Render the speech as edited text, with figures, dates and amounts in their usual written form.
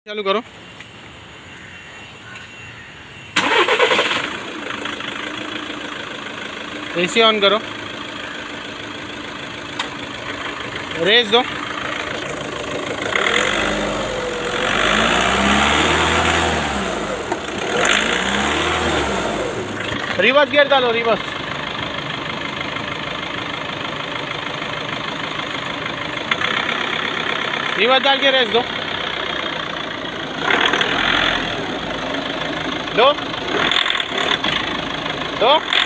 चालू करो। AC on करो। रेस दो। रिवर्स गियर डालो, रिवर्स। रिवर्स डाल के रेस दो। दो